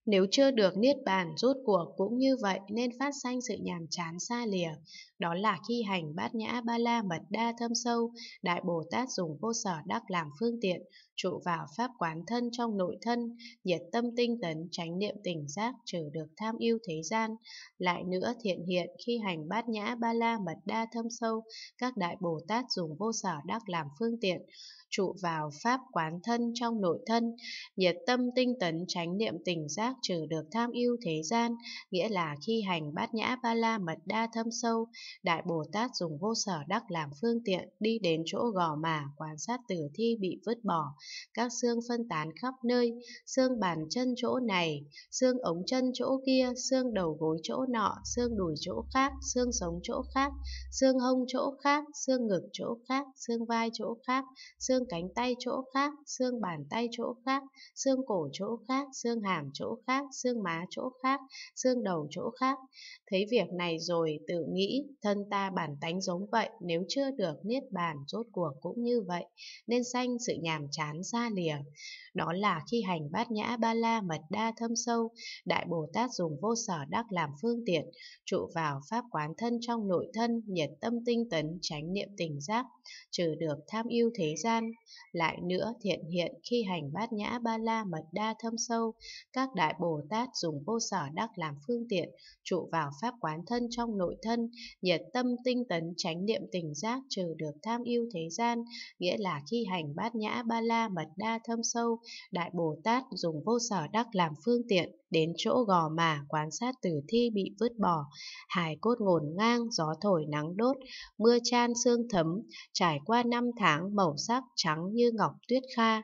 Nếu chưa được niết bàn rốt cuộc cũng như vậy nên phát sanh sự nhàm chán xa lìa. Đó là khi hành bát nhã ba la mật đa thâm sâu, Đại Bồ Tát dùng vô sở đắc làm phương tiện, trụ vào pháp quán thân trong nội thân, nhiệt tâm tinh tấn, chánh niệm tỉnh giác, trừ được tham ưu thế gian. Lại nữa thiện hiện khi hành bát nhã ba la mật đa thâm sâu, các Đại Bồ Tát dùng vô sở đắc làm phương tiện, trụ vào pháp quán thân trong nội thân, nhiệt tâm tinh tấn, chánh niệm tỉnh giác, trừ được tham ưu thế gian. Nghĩa là khi hành bát nhã ba la mật đa thâm sâu, Đại Bồ Tát dùng vô sở đắc làm phương tiện, đi đến chỗ gò má quan sát tử thi bị vứt bỏ, các xương phân tán khắp nơi, xương bàn chân chỗ này, xương ống chân chỗ kia, xương đầu gối chỗ nọ, xương đùi chỗ khác, xương sống chỗ khác, xương hông chỗ khác, xương ngực chỗ khác, xương vai chỗ khác, xương cánh tay chỗ khác, xương bàn tay chỗ khác, xương cổ chỗ khác, xương hàm chỗ khác, xương má chỗ khác, xương đầu chỗ khác. Thấy việc này rồi tự nghĩ thân ta bản tánh giống vậy, nếu chưa được niết bàn rốt cuộc cũng như vậy, nên sanh sự nhàm chán xa lìa. Đó là khi hành bát nhã ba la mật đa thâm sâu, Đại Bồ Tát dùng vô sở đắc làm phương tiện, trụ vào pháp quán thân trong nội thân, nhiệt tâm tinh tấn, chánh niệm tỉnh giác, trừ được tham ưu thế gian. Lại nữa thiện hiện khi hành bát nhã ba la mật đa thâm sâu, các Đại Bồ Tát dùng vô sở đắc làm phương tiện, trụ vào pháp quán thân trong nội thân, nhiệt tâm tinh tấn, chánh niệm tỉnh giác, trừ được tham ưu thế gian. Nghĩa là khi hành bát nhã ba la mật đa thâm sâu, Đại Bồ Tát dùng vô sở đắc làm phương tiện, đến chỗ gò má quan sát tử thi bị vứt bỏ, hài cốt ngổn ngang, gió thổi nắng đốt, mưa chan sương thấm, trải qua 5 tháng màu sắc trắng như ngọc tuyết kha.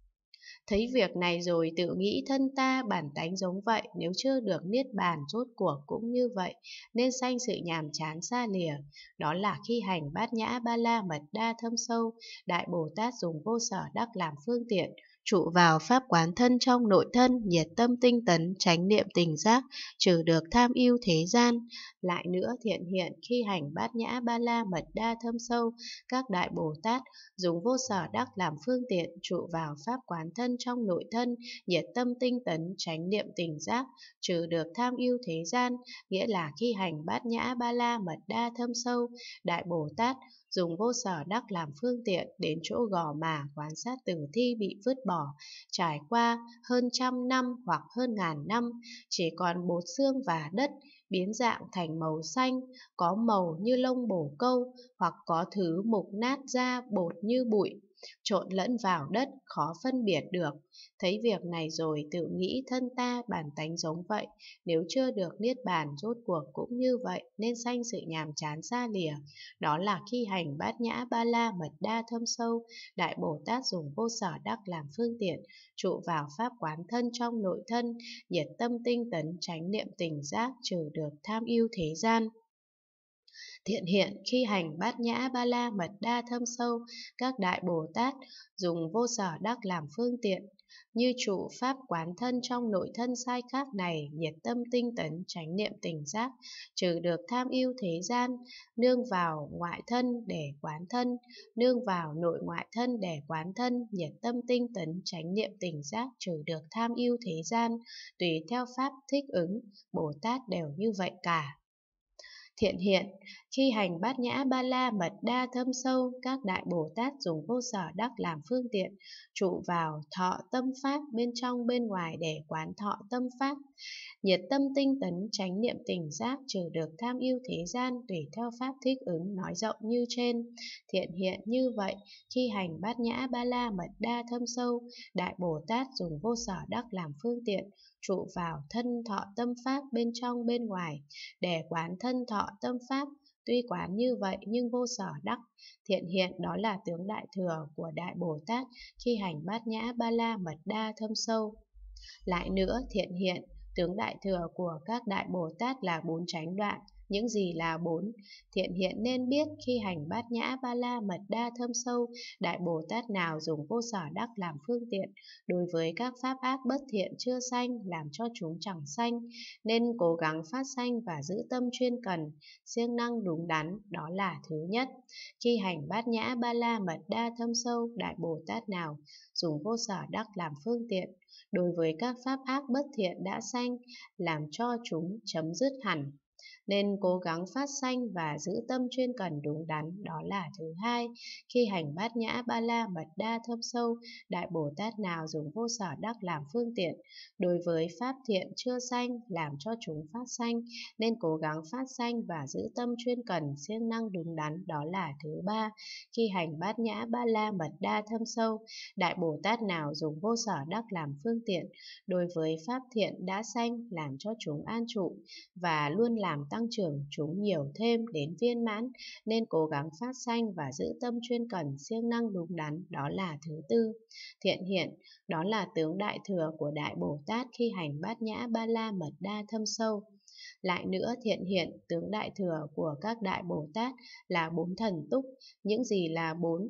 Thấy việc này rồi tự nghĩ thân ta bản tánh giống vậy, nếu chưa được niết bàn rốt cuộc cũng như vậy, nên sanh sự nhàm chán xa lìa. Đó là khi hành bát nhã ba la mật đa thâm sâu, Đại Bồ Tát dùng vô sở đắc làm phương tiện, trụ vào pháp quán thân trong nội thân, nhiệt tâm tinh tấn, chánh niệm tỉnh giác, trừ được tham ưu thế gian. Lại nữa thiện hiện khi hành bát nhã ba la mật đa thâm sâu, các Đại Bồ Tát dùng vô sở đắc làm phương tiện, trụ vào pháp quán thân trong nội thân, nhiệt tâm tinh tấn, chánh niệm tỉnh giác, trừ được tham ưu thế gian. Nghĩa là khi hành bát nhã ba la mật đa thâm sâu, Đại Bồ Tát dùng vô sở đắc làm phương tiện, đến chỗ gò má quan sát tử thi bị vứt bỏ, trải qua hơn 100 năm hoặc hơn ngàn năm, chỉ còn bột xương và đất, biến dạng thành màu xanh, có màu như lông bồ câu, hoặc có thứ mục nát ra bột như bụi, trộn lẫn vào đất, khó phân biệt được. Thấy việc này rồi tự nghĩ thân ta bản tánh giống vậy, nếu chưa được niết bàn rốt cuộc cũng như vậy, nên sanh sự nhàm chán xa lìa. Đó là khi hành bát nhã ba la mật đa thâm sâu, Đại Bồ Tát dùng vô sở đắc làm phương tiện, trụ vào pháp quán thân trong nội thân, nhiệt tâm tinh tấn, chánh niệm tỉnh giác, trừ được tham ưu thế gian. Thiện hiện khi hành bát nhã ba la mật đa thâm sâu, các Đại Bồ Tát dùng vô sở đắc làm phương tiện, như trụ pháp quán thân trong nội thân sai khác này, nhiệt tâm tinh tấn, chánh niệm tỉnh giác, trừ được tham ưu thế gian, nương vào ngoại thân để quán thân, nương vào nội ngoại thân để quán thân, nhiệt tâm tinh tấn, chánh niệm tỉnh giác, trừ được tham ưu thế gian. Tùy theo pháp thích ứng, Bồ Tát đều như vậy cả. Thiện hiện khi hành bát nhã ba la mật đa thâm sâu, các Đại Bồ Tát dùng vô sở đắc làm phương tiện, trụ vào thọ tâm pháp bên trong bên ngoài để quán thọ tâm pháp, nhiệt tâm tinh tấn, chánh niệm tỉnh giác, trừ được tham ưu thế gian. Tùy theo pháp thích ứng nói rộng như trên. Thiện hiện như vậy khi hành bát nhã ba la mật đa thâm sâu, Đại Bồ Tát dùng vô sở đắc làm phương tiện, trụ vào thân thọ tâm pháp bên trong bên ngoài để quán thân thọ tâm pháp. Tuy quán như vậy nhưng vô sở đắc. Thiện hiện đó là tướng đại thừa của Đại Bồ Tát khi hành bát nhã ba la mật đa thâm sâu. Lại nữa thiện hiện tướng đại thừa của các Đại Bồ Tát là bốn chánh đoạn, Những gì là bốn? Thiện hiện nên biết khi hành bát nhã ba la mật đa thâm sâu, Đại Bồ Tát nào dùng vô sở đắc làm phương tiện, đối với các pháp ác bất thiện chưa sanh, làm cho chúng chẳng sanh, nên cố gắng phát sanh và giữ tâm chuyên cần, siêng năng đúng đắn, đó là thứ nhất. Khi hành bát nhã ba la mật đa thâm sâu, Đại Bồ Tát nào dùng vô sở đắc làm phương tiện, đối với các pháp ác bất thiện đã sanh, làm cho chúng chấm dứt hẳn, nên cố gắng phát sanh và giữ tâm chuyên cần đúng đắn, đó là thứ hai. Khi hành bát nhã ba la mật đa thâm sâu, Đại Bồ Tát nào dùng vô sở đắc làm phương tiện, đối với pháp thiện chưa sanh, làm cho chúng phát sanh, nên cố gắng phát sanh và giữ tâm chuyên cần, siêng năng đúng đắn, đó là thứ ba. Khi hành bát nhã ba la mật đa thâm sâu, Đại Bồ Tát nào dùng vô sở đắc làm phương tiện, đối với pháp thiện đã sanh, làm cho chúng an trụ và luôn làm tăng trưởng chúng nhiều thêm đến viên mãn, nên cố gắng phát sanh và giữ tâm chuyên cần, siêng năng đúng đắn, đó là thứ tư. Thiện hiện, đó là tướng đại thừa của Đại Bồ Tát khi hành bát nhã ba la mật đa thâm sâu. Lại nữa, thiện hiện, tướng đại thừa của các Đại Bồ Tát là bốn thần túc. Những gì là bốn?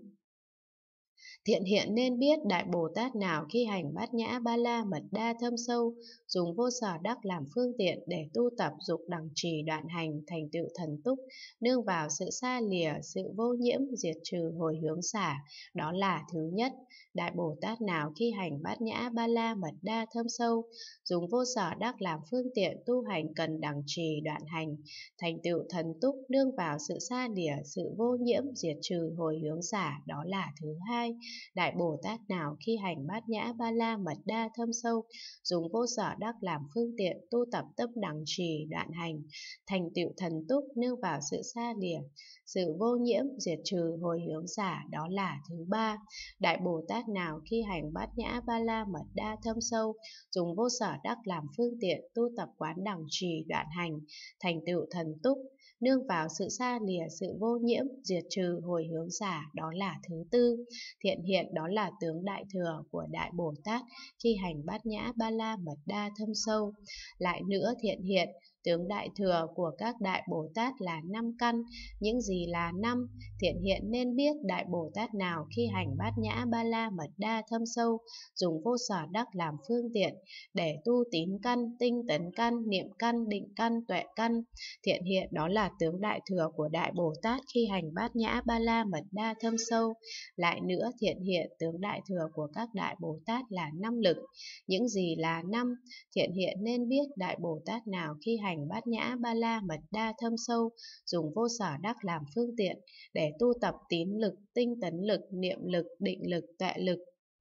Thiện hiện nên biết Đại Bồ Tát nào khi hành bát nhã ba la mật đa thâm sâu, dùng vô sở đắc làm phương tiện để tu tập dục đẳng trì đoạn hành thành tựu thần túc, nương vào sự xa lìa, sự vô nhiễm, diệt trừ hồi hướng xả, đó là thứ nhất. Đại Bồ Tát nào khi hành bát nhã ba la mật đa thâm sâu, dùng vô sở đắc làm phương tiện tu hành cần đẳng trì đoạn hành thành tựu thần túc, nương vào sự xa lìa, sự vô nhiễm, diệt trừ hồi hướng xả, đó là thứ hai. Đại Bồ Tát nào khi hành bát nhã ba la mật đa thâm sâu, dùng vô sở đắc làm phương tiện tu tập tâm đẳng trì đoạn hành thành tựu thần túc, nương vào sự xa lìa, sự vô nhiễm, diệt trừ hồi hướng xả, đó là thứ ba. Đại Bồ Tát nào khi hành bát nhã ba la mật đa thâm sâu, dùng vô sở đắc làm phương tiện tu tập quán đẳng trì đoạn hành thành tựu thần túc, nương vào sự xa lìa, sự vô nhiễm, diệt trừ hồi hướng xả, đó là thứ tư. Thiện hiện, đó là tướng đại thừa của Đại Bồ Tát khi hành bát nhã ba la mật đa thâm sâu. Lại nữa, thiện hiện, tướng đại thừa của các Đại Bồ Tát là năm căn. Những gì là năm? Thiện hiện nên biết Đại Bồ Tát nào khi hành bát nhã ba la mật đa thâm sâu, dùng vô sở đắc làm phương tiện để tu tín căn, tinh tấn căn, niệm căn, định căn, tuệ căn. Thiện hiện, đó là tướng đại thừa của Đại Bồ Tát khi hành bát nhã ba la mật đa thâm sâu. Lại nữa, thiện hiện, tướng đại thừa của các Đại Bồ Tát là năm lực. Những gì là năm? Thiện hiện nên biết Đại Bồ Tát nào khi hành bát nhã ba la mật đa thâm sâu, dùng vô sở đắc làm phương tiện để tu tập tín lực, tinh tấn lực, niệm lực, định lực, tuệ lực.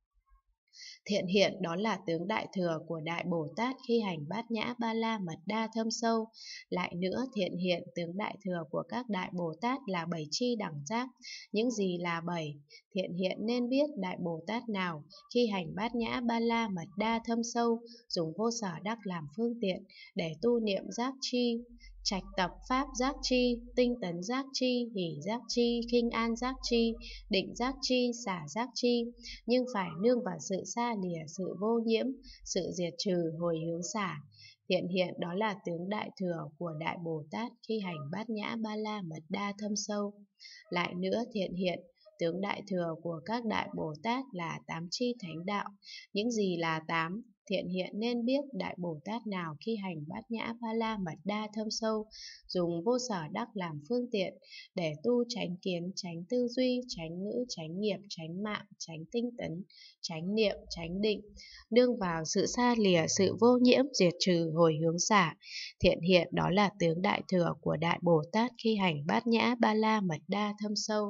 Thiện hiện, đó là tướng đại thừa của Đại Bồ Tát khi hành bát nhã ba la mật đa thâm sâu. Lại nữa, thiện hiện, tướng đại thừa của các Đại Bồ Tát là bảy chi đẳng giác. Những gì là bảy? Thiện hiện nên biết Đại Bồ Tát nào khi hành bát nhã ba la mật đa thâm sâu, dùng vô sở đắc làm phương tiện để tu niệm giác chi, trạch tập pháp giác chi, tinh tấn giác chi, hỷ giác chi, khinh an giác chi, định giác chi, xả giác chi, nhưng phải nương vào sự xa lìa, sự vô nhiễm, sự diệt trừ hồi hướng xả. Thiện hiện, đó là tướng đại thừa của Đại Bồ Tát khi hành bát nhã ba la mật đa thâm sâu. Lại nữa, thiện hiện, tướng đại thừa của các Đại Bồ Tát là tám chi thánh đạo. Những gì là tám? Thiện hiện nên biết Đại Bồ Tát nào khi hành bát nhã ba la mật đa thâm sâu, dùng vô sở đắc làm phương tiện để tu chánh kiến, chánh tư duy, chánh ngữ, chánh nghiệp, chánh mạng, chánh tinh tấn, chánh niệm, chánh định, nương vào sự xa lìa, sự vô nhiễm, diệt trừ hồi hướng xả. Thiện hiện, đó là tướng đại thừa của Đại Bồ Tát khi hành bát nhã ba la mật đa thâm sâu.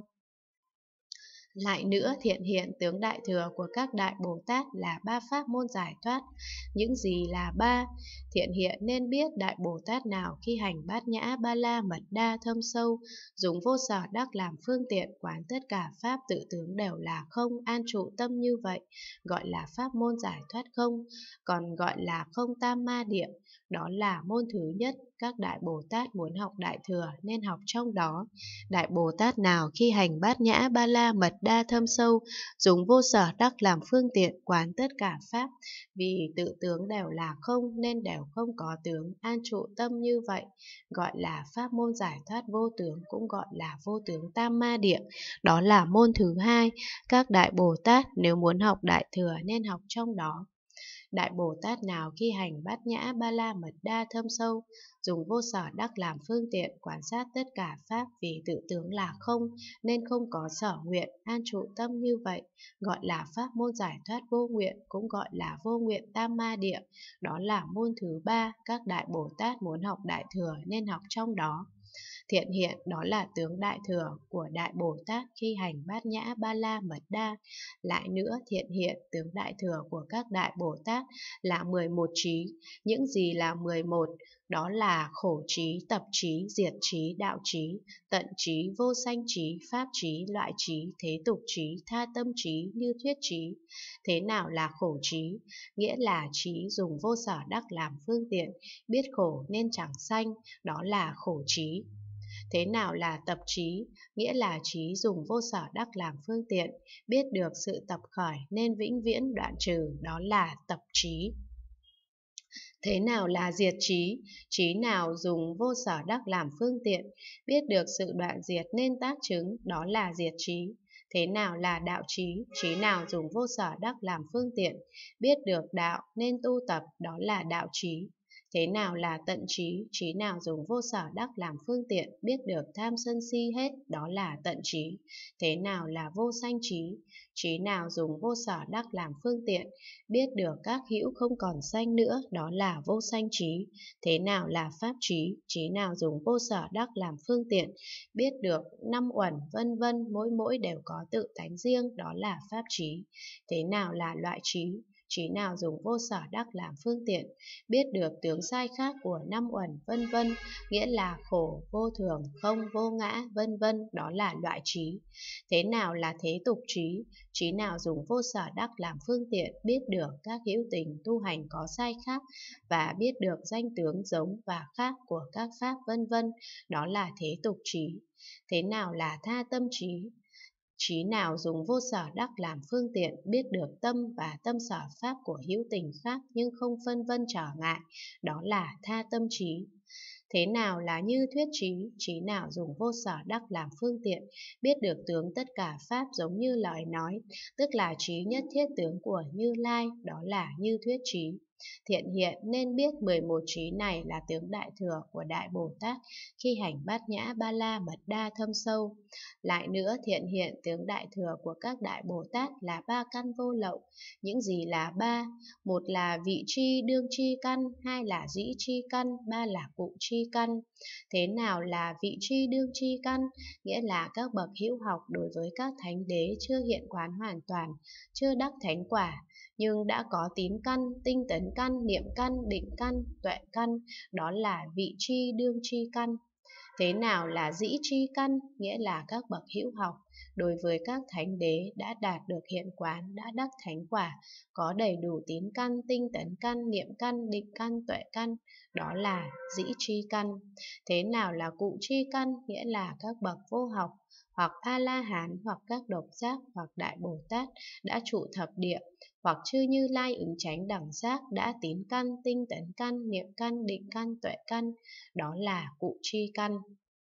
Lại nữa, thiện hiện, tướng đại thừa của các Đại Bồ Tát là ba pháp môn giải thoát. Những gì là ba? Thiện hiện nên biết Đại Bồ Tát nào khi hành bát nhã ba la mật đa thâm sâu, dùng vô sở đắc làm phương tiện quán tất cả pháp tự tướng đều là không, an trụ tâm như vậy, gọi là pháp môn giải thoát không, còn gọi là không tam ma điệm. Đó là môn thứ nhất, các Đại Bồ Tát muốn học đại thừa nên học trong đó. Đại Bồ Tát nào khi hành bát nhã ba la mật đa thâm sâu, dùng vô sở đắc làm phương tiện quán tất cả pháp. Vì tự tướng đều là không nên đều không có tướng, an trụ tâm như vậy, gọi là pháp môn giải thoát vô tướng, cũng gọi là vô tướng tam ma địa. Đó là môn thứ hai. Các đại Bồ Tát nếu muốn học Đại Thừa nên học trong đó. Đại Bồ Tát nào khi hành bát nhã ba la mật đa thâm sâu, dùng vô sở đắc làm phương tiện quan sát tất cả pháp, vì tự tướng là không nên không có sở nguyện, an trụ tâm như vậy, gọi là pháp môn giải thoát vô nguyện, cũng gọi là vô nguyện tam ma địa. Đó là môn thứ ba. Các đại Bồ Tát muốn học Đại Thừa nên học trong đó. Thiện hiện đó là tướng Đại Thừa của Đại Bồ Tát khi hành bát nhã ba la mật đa. Lại nữa, thiện hiện tướng Đại Thừa của các Đại Bồ Tát là 11 trí. Những gì là 11? Đó là khổ trí, tập trí, diệt trí, đạo trí, tận trí, vô sanh trí, pháp trí, loại trí, thế tục trí, tha tâm trí, như thuyết trí. Thế nào là khổ trí? Nghĩa là trí dùng vô sở đắc làm phương tiện, biết khổ nên chẳng sanh, đó là khổ trí. Thế nào là tập trí? Nghĩa là trí dùng vô sở đắc làm phương tiện, biết được sự tập khởi nên vĩnh viễn đoạn trừ, đó là tập trí. Thế nào là diệt trí? Trí nào dùng vô sở đắc làm phương tiện, biết được sự đoạn diệt nên tác chứng, đó là diệt trí. Thế nào là đạo trí? Trí nào dùng vô sở đắc làm phương tiện, biết được đạo nên tu tập, đó là đạo trí. Thế nào là tận trí? Trí nào dùng vô sở đắc làm phương tiện, biết được tham sân si hết, đó là tận trí. Thế nào là vô sanh trí? Trí nào dùng vô sở đắc làm phương tiện, biết được các hữu không còn sanh nữa, đó là vô sanh trí. Thế nào là pháp trí? Trí nào dùng vô sở đắc làm phương tiện, biết được năm uẩn vân vân, mỗi mỗi đều có tự tánh riêng, đó là pháp trí. Thế nào là loại trí? Trí nào dùng vô sở đắc làm phương tiện, biết được tướng sai khác của năm uẩn vân vân, nghĩa là khổ, vô thường, không, vô ngã, vân vân, đó là loại trí. Thế nào là thế tục trí? Trí nào dùng vô sở đắc làm phương tiện, biết được các hữu tình tu hành có sai khác và biết được danh tướng giống và khác của các pháp vân vân, đó là thế tục trí. Thế nào là tha tâm trí? Trí nào dùng vô sở đắc làm phương tiện, biết được tâm và tâm sở pháp của hữu tình khác nhưng không phân vân trở ngại, đó là tha tâm trí. Thế nào là như thuyết trí? Trí nào dùng vô sở đắc làm phương tiện, biết được tướng tất cả pháp giống như lời nói, tức là trí nhất thiết tướng của Như Lai, đó là như thuyết trí. Thiện hiện nên biết 11 trí này là tướng Đại Thừa của Đại Bồ Tát khi hành bát nhã ba la mật đa thâm sâu. Lại nữa, thiện hiện tướng Đại Thừa của các Đại Bồ Tát là ba căn vô lậu. Những gì là ba? Một là vị tri đương tri căn, hai là dĩ tri căn, ba là cụ tri căn. Thế nào là vị tri đương tri căn? Nghĩa là các bậc hữu học đối với các thánh đế chưa hiện quán hoàn toàn, chưa đắc thánh quả, nhưng đã có tín căn, tinh tấn căn, niệm căn, định căn, tuệ căn, đó là vị tri đương tri căn. Thế nào là dĩ tri căn? Nghĩa là các bậc hữu học đối với các thánh đế đã đạt được hiện quán, đã đắc thánh quả, có đầy đủ tín căn, tinh tấn căn, niệm căn, định căn, tuệ căn, đó là dĩ tri căn. Thế nào là cụ tri căn? Nghĩa là các bậc vô học, hoặc A-la-hán, hoặc các độc giác, hoặc Đại Bồ Tát đã trụ thập địa, hoặc chư Như Lai ứng chánh đẳng giác đã tín căn, tinh tấn căn, niệm căn, định căn, tuệ căn, đó là cụ tri căn.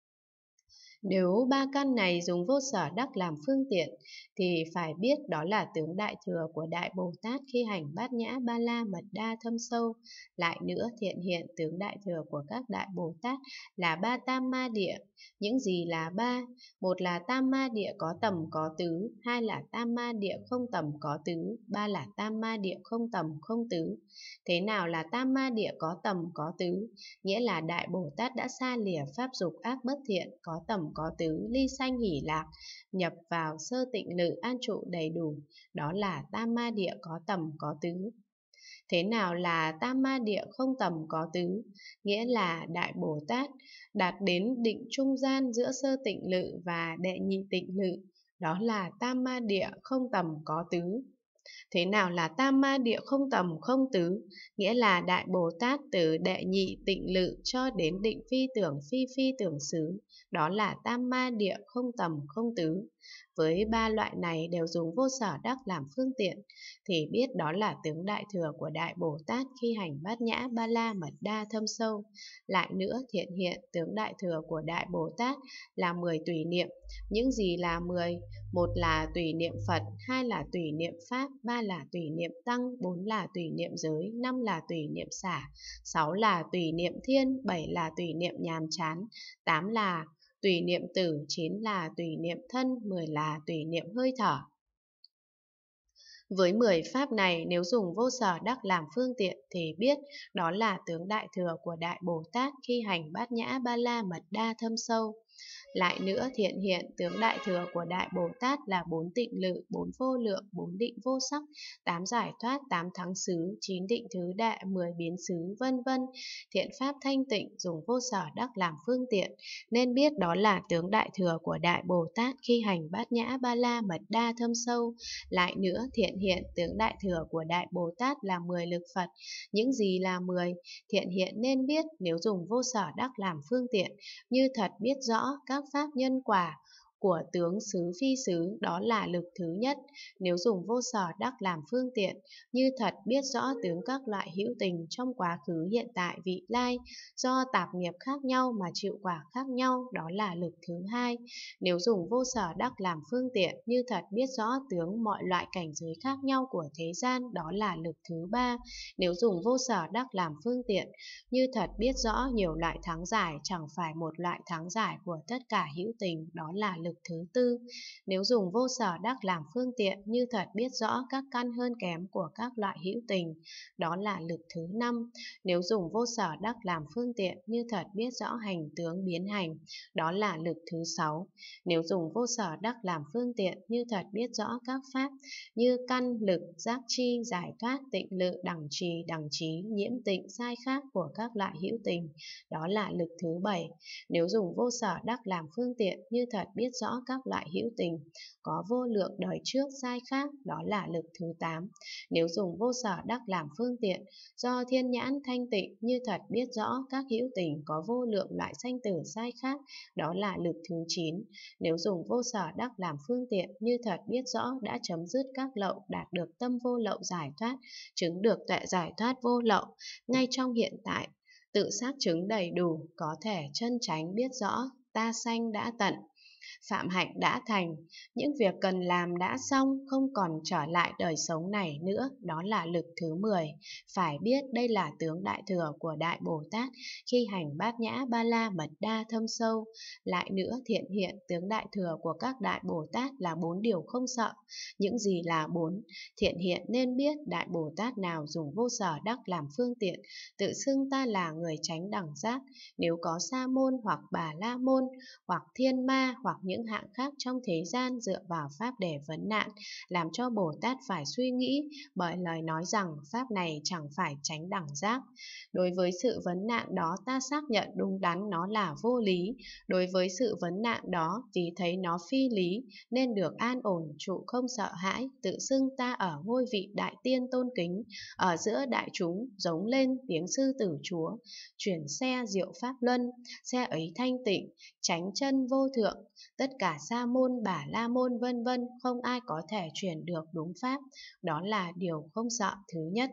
Nếu ba căn này dùng vô sở đắc làm phương tiện thì phải biết đó là tướng Đại Thừa của Đại Bồ Tát khi hành bát nhã ba la mật đa thâm sâu. Lại nữa, thiện hiện tướng Đại Thừa của các Đại Bồ Tát là ba tam ma địa. Những gì là ba? Một là tam ma địa có tầm có tứ, hai là tam ma địa không tầm có tứ, ba là tam ma địa không tầm không tứ. Thế nào là tam ma địa có tầm có tứ? Nghĩa là Đại Bồ Tát đã xa lìa pháp dục ác bất thiện, có tầm có tứ, ly sanh hỷ lạc, nhập vào sơ tịnh lự an trụ đầy đủ, đó là tam ma địa có tầm có tứ. Thế nào là tam ma địa không tầm có tứ? Nghĩa là Đại Bồ Tát đạt đến định trung gian giữa sơ tịnh lự và đệ nhị tịnh lự, đó là tam ma địa không tầm có tứ. Thế nào là tam ma địa không tầm không tứ? Nghĩa là Đại Bồ Tát từ đệ nhị tịnh lự cho đến định phi tưởng phi phi tưởng xứ, đó là tam ma địa không tầm không tứ. với ba loại này đều dùng vô sở đắc làm phương tiện, thì biết đó là tướng Đại Thừa của Đại Bồ Tát khi hành Bát Nhã Ba La Mật Đa thâm sâu. Lại nữa, thiện hiện tướng Đại Thừa của Đại Bồ Tát là 10 tùy niệm. Những gì là 10? Một là tùy niệm Phật, hai là tùy niệm Pháp, ba là tùy niệm Tăng, bốn là tùy niệm giới, năm là tùy niệm xả, sáu là tùy niệm thiên, bảy là tùy niệm nhàm chán, tám là tùy niệm tử, chín là tùy niệm thân, 10 là tùy niệm hơi thở. Với 10 pháp này, nếu dùng vô sở đắc làm phương tiện thì biết đó là tướng Đại Thừa của Đại Bồ Tát khi hành Bát Nhã Ba La Mật Đa thâm sâu. Lại nữa, thiện hiện tướng Đại Thừa của Đại Bồ Tát là 4 tịnh lự, 4 vô lượng, 4 định vô sắc, 8 giải thoát, 8 thắng xứ, 9 định thứ đệ, 10 biến xứ, vân vân. Thiện pháp thanh tịnh dùng vô sở đắc làm phương tiện, nên biết đó là tướng Đại Thừa của Đại Bồ Tát khi hành Bát Nhã Ba La Mật Đa thâm sâu. Lại nữa, thiện hiện tướng Đại Thừa của Đại Bồ Tát là 10 lực Phật. Những gì là 10? Thiện hiện nên biết nếu dùng vô sở đắc làm phương tiện, như thật biết rõ các pháp nhân quả của tướng xứ phi xứ, đó là lực thứ nhất. Nếu dùng vô sở đắc làm phương tiện, như thật biết rõ tướng các loại hữu tình trong quá khứ hiện tại vị lai, do tạp nghiệp khác nhau mà chịu quả khác nhau, đó là lực thứ hai. Nếu dùng vô sở đắc làm phương tiện, như thật biết rõ tướng mọi loại cảnh giới khác nhau của thế gian, đó là lực thứ ba. Nếu dùng vô sở đắc làm phương tiện, như thật biết rõ nhiều loại thắng giải chẳng phải một loại thắng giải của tất cả hữu tình, đó là lực thứ tư. Nếu dùng vô sở đắc làm phương tiện, như thật biết rõ các căn hơn kém của các loại hữu tình, đó là lực thứ năm. Nếu dùng vô sở đắc làm phương tiện, như thật biết rõ hành tướng biến hành, đó là lực thứ sáu. Nếu dùng vô sở đắc làm phương tiện, như thật biết rõ các pháp như căn, lực, giác chi, giải thoát, tịnh lự, đẳng trí, nhiễm tịnh, sai khác của các loại hữu tình, đó là lực thứ bảy. Nếu dùng vô sở đắc làm phương tiện, như thật biết rõ các loại hữu tình có vô lượng đời trước sai khác, đó là lực thứ 8. Nếu dùng vô sở đắc làm phương tiện, do thiên nhãn thanh tịnh, như thật biết rõ các hữu tình có vô lượng loại sanh tử sai khác, đó là lực thứ 9. Nếu dùng vô sở đắc làm phương tiện, như thật biết rõ đã chấm dứt các lậu, đạt được tâm vô lậu giải thoát, chứng được tuệ giải thoát vô lậu, ngay trong hiện tại, tự xác chứng đầy đủ, có thể chân chánh biết rõ ta sanh đã tận, phạm hạnh đã thành, những việc cần làm đã xong, không còn trở lại đời sống này nữa, đó là lực thứ 10. Phải biết đây là tướng Đại Thừa của Đại Bồ Tát khi hành Bát Nhã Ba La Mật Đa thâm sâu. Lại nữa, thiện hiện tướng Đại Thừa của các Đại Bồ Tát là 4 điều không sợ. Những gì là 4? Thiện hiện nên biết Đại Bồ Tát nào dùng vô sở đắc làm phương tiện, tự xưng ta là người chánh đẳng giác, nếu có sa môn hoặc bà la môn, hoặc thiên ma, hoặc những hạng khác trong thế gian dựa vào pháp để vấn nạn, làm cho Bồ Tát phải suy nghĩ, bởi lời nói rằng pháp này chẳng phải chánh đẳng giác. Đối với sự vấn nạn đó, ta xác nhận đúng đắn nó là vô lý. Đối với sự vấn nạn đó, vì thấy nó phi lý, nên được an ổn trụ không sợ hãi, tự xưng ta ở ngôi vị đại tiên tôn kính, ở giữa đại chúng giống lên tiếng sư tử chúa, chuyển xe diệu pháp luân, xe ấy thanh tịnh, chánh chân vô thượng, tất cả sa môn, bà la môn vân vân, không ai có thể truyền được đúng pháp, đó là điều không sợ thứ nhất.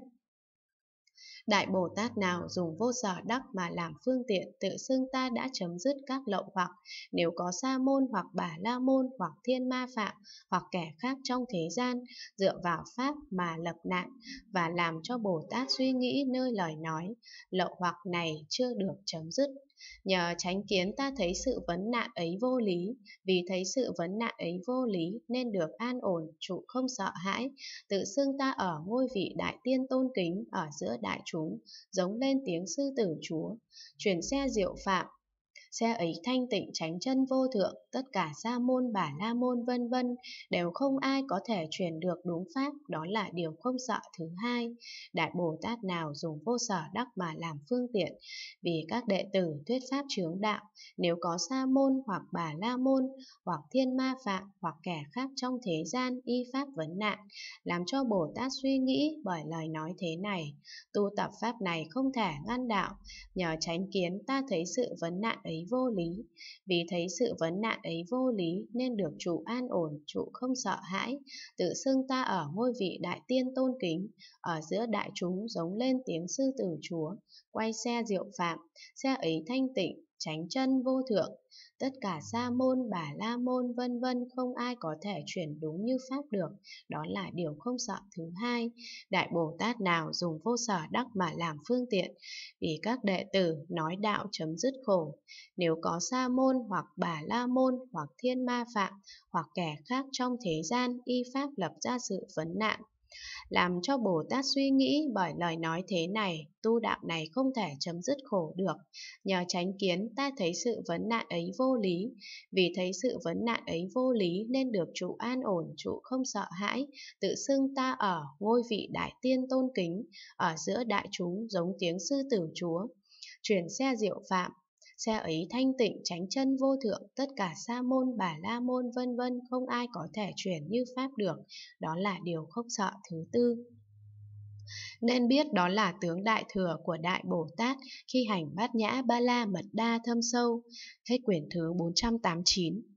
Đại Bồ Tát nào dùng vô sở đắc mà làm phương tiện, tự xưng ta đã chấm dứt các lậu hoặc, nếu có sa môn hoặc bà la môn hoặc thiên ma phạm hoặc kẻ khác trong thế gian dựa vào pháp mà lập nạn, và làm cho Bồ Tát suy nghĩ nơi lời nói, lậu hoặc này chưa được chấm dứt. Nhờ chánh kiến ta thấy sự vấn nạn ấy vô lý, vì thấy sự vấn nạn ấy vô lý nên được an ổn trụ không sợ hãi, tự xưng ta ở ngôi vị đại tiên tôn kính, ở giữa đại chúng giống lên tiếng sư tử chúa, chuyển xe diệu phạm, xe ấy thanh tịnh chánh chân vô thượng, tất cả sa môn, bà la môn vân vân đều không ai có thể truyền được đúng pháp, đó là điều không sợ thứ hai. Đại Bồ Tát nào dùng vô sở đắc mà làm phương tiện, vì các đệ tử thuyết pháp chướng đạo, nếu có sa môn hoặc bà la môn hoặc thiên ma phạm hoặc kẻ khác trong thế gian y pháp vấn nạn, làm cho Bồ Tát suy nghĩ bởi lời nói thế này, tu tập pháp này không thể ngăn đạo, nhờ chánh kiến ta thấy sự vấn nạn ấy ấy vô lý. Vì thấy sự vấn nạn ấy vô lý nên được trụ an ổn, trụ không sợ hãi, tự xưng ta ở ngôi vị đại tiên tôn kính, ở giữa đại chúng giống lên tiếng sư tử Chúa, quay xe diệu phạm, xe ấy thanh tịnh, chánh chân vô thượng. Tất cả sa môn, bà la môn vân vân không ai có thể chuyển đúng như pháp được. Đó là điều không sợ thứ hai. Đại Bồ Tát nào dùng vô sở đắc mà làm phương tiện, vì các đệ tử nói đạo chấm dứt khổ. Nếu có sa môn hoặc bà la môn hoặc thiên ma phạm hoặc kẻ khác trong thế gian y pháp lập ra sự vấn nạn, làm cho Bồ Tát suy nghĩ bởi lời nói thế này, tu đạo này không thể chấm dứt khổ được. Nhờ chánh kiến ta thấy sự vấn nạn ấy vô lý, vì thấy sự vấn nạn ấy vô lý nên được trụ an ổn, trụ không sợ hãi, tự xưng ta ở ngôi vị đại tiên tôn kính, ở giữa đại chúng giống tiếng sư tử Chúa, chuyển xe diệu phạm. Xe ấy thanh tịnh, chánh chân vô thượng, tất cả sa môn, bà la môn vân vân không ai có thể chuyển như pháp được. Đó là điều không sợ thứ tư. Nên biết đó là tướng đại thừa của Đại Bồ Tát khi hành bát nhã ba la mật đa thâm sâu. Hết quyển thứ 489.